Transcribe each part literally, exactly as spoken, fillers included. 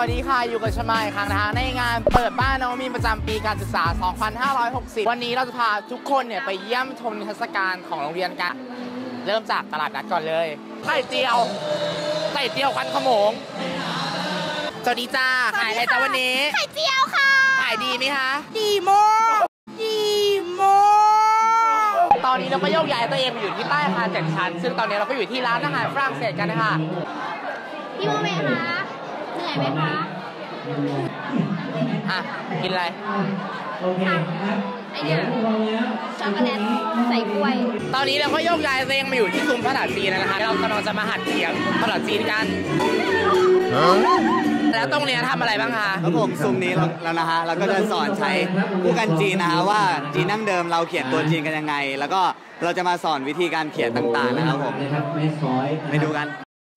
วัสดีค่ะอยู่กับชมายครั้งนะคะในงานเปิดบ้านน้องมีประจำปีการศึกษา สองพันห้าร้อยหกสิบ วันนี้เราจะพาทุกคนเนี่ยไปเยี่ยมชมนิทรรศการของโรงเรียนกันเริ่มจากตลาดนัดก่อนเลยไข่เจียวไข่เจียวควันขโมงสวัสดีจ้าขายอะไรจ้าวันนี้ไข่เจียวค่ะขายดีไหมคะดีโมดีโมตอนนี้เราก็โยกย้ายตัวเองมาอยู่ที่ใต้อาคารเจ็ดชั้นซึ่งตอนนี้เราก็อยู่ที่ร้านอาหารฝรั่งเศสกันนะคะพี่โมเมคะเหนื่อยไหมคะอ่ะกินอะไรโอเคไอเดียช็อกโกแลตใส่กล้วยตอนนี้เราก็โยกย้ายตัวเองมาอยู่ที่ซุ้มภาษาจีนนะคะเรากำลังจะมาหัดเขียนภาษาจีนกันแล้วตรงนี้ทำอะไรบ้างคะแล้วผมซุ้มนี้แล้วนะฮะเราก็จะสอนใช้ผู้กันจีนนะฮะว่าจีนดั้งเดิมเราเขียนตัวจีนกันยังไงแล้วก็เราจะมาสอนวิธีการเขียนต่างๆนะครับผมไปดูกัน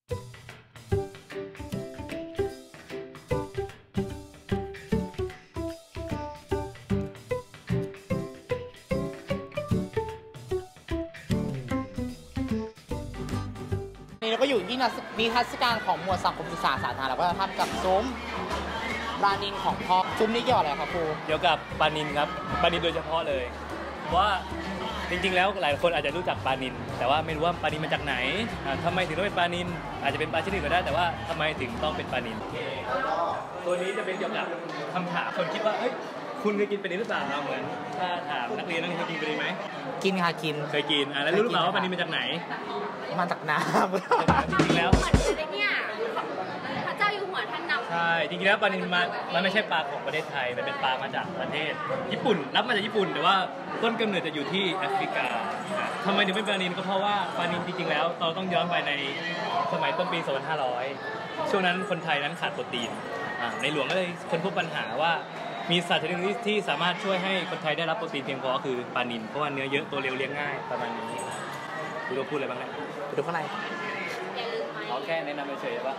นี่เราก็อยู่ที่นิทรรศการของหมวดสังคมศึกษาสาธารณะแล้วก็ทำกับซุ้มปลานิลของพ่อซุ้มนี้เกี่ยวอะไรครับครูเกี่ยวกับปลานิลครับปลานิลโดยเฉพาะเลยว่าจริงๆแล้วหลายคนอาจจะรู้จักปลานิลแต่ว่าไม่รู้ว่าปลานิลมาจากไหนทำไมถึงต้องเป็นปลานิลอาจจะเป็นปลาชนิดอื่นก็ได้แต่ว่าทำไมถึงต้องเป็นปลานิลตัวนี้จะเป็นเกี่ยวกับคำถามคนคิดว่าเอ้ยคุณเคยกินปลานิลหรือเปล่าเหมือนถ้าถามนักเรียนนักเรียนเคยกินปลานิลไหมกินค่ะกินเคยกินอ่ะแล้วรู้หรือเปล่าว่าปลานิลมาจากไหนมาจากน้ำจริงๆแล้วเหมือนเลยเนี่ยพระเจ้าอยู่หัวท่านนำใช่จริงๆแล้วปลานิลมามันไม่ใช่ปลาของประเทศไทยมันเป็นปลามาจากประเทศญี่ปุ่นรับมาจากญี่ปุ่นแต่ว่าต้นกำเนิดจะอยู่ที่แอฟริกาทำไมถึงเป็นปลานิลก็เพราะว่าปลานิลจริงๆแล้วเราต้องย้อนไปในสมัยต้นปีสองพันห้าร้อยช่วงนั้นคนไทยนั้นขาดโปรตีนในหลวงก็เลยค้นพบปัญหาว่ามีสัตว์ชนิดนึงที่สามารถช่วยให้คนไทยได้รับโปรตีนเพียงพอคือปลานิลเพราะว่าเนื้อเยอะตัวเร็วเลี้ยงง่ายประมาณนี้คุณรู้พูดอะไรบ้างเนี่ยดูข้างในเขาแค่แนะนำเฉยๆว่า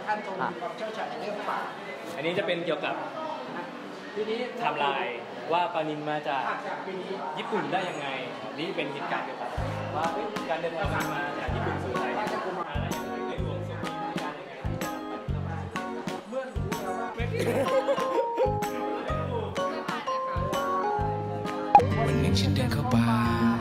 อันนี้จะเป็นเกี่ยวกับไทม์ไลน์ว่าปลานิลมาจากญี่ปุ่นได้ยังไงนี่เป็นเหตุการณ์เกี่ยวกับว่าการเดินทางมาจากญี่ปุ่นสู่ไทยมาได้ยังไงในหลวงทรงมีการยังไงเมื่อวันหนึ่งฉันเดินเข้าป่า